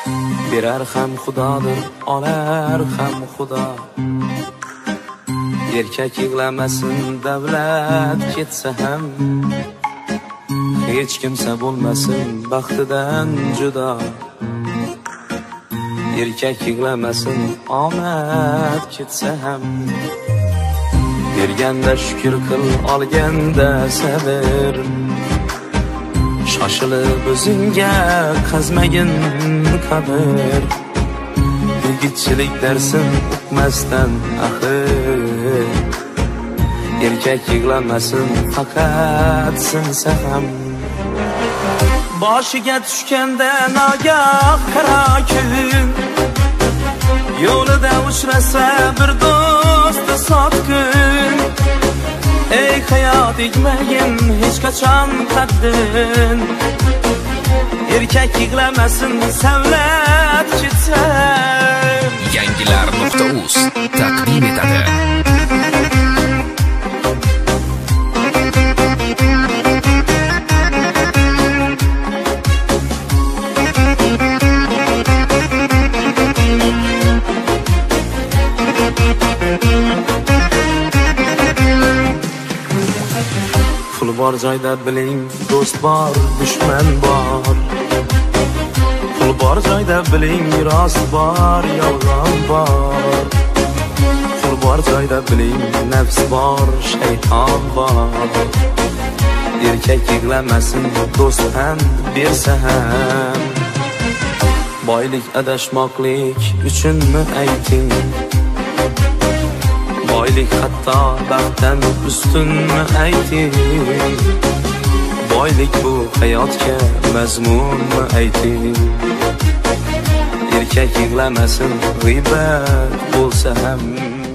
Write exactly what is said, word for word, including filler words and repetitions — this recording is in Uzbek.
Berar ham Xudodir, olar ham Xudo. Erkak yig'lamasin, davlat ketsa ham, hech kimsa bo'lmasin baxtidan judo. Erkak yig'lamasin, omad ketsa ham, berganda shukr qil, olganda sabr. Shoshilib o'zingga qazmagin qabr. Yigitchilik darsin o'qmasdan axir. Erkak yig'lamasin, faqat sinsa ham. Boshiga tushganda nogoh qaro kun, yo'lida uchrasa bir do'sti sotqin. Ey hayot, egmagin hech qachon qaddin. Erkak yig'lamasin, savlat ketsa. Yangilar nuqta uz taqdim etadi. Pul bor joyda biling, do'st bor, dushman bor. Pul bor joyda biling, rost bor, yolg'on bor. Pul bor joyda biling, nafs bor, shayton bor. Erkak yig'lamasin, do'st ham bersa ham. Boylik adashmoqlik uchunmi ayting? Boylik hatto baxtdan ustunmi ayting? Boylik bu hayotga mazmunmi ayting? Erkak yig'lamasin, g'iybat bo'lsa ham.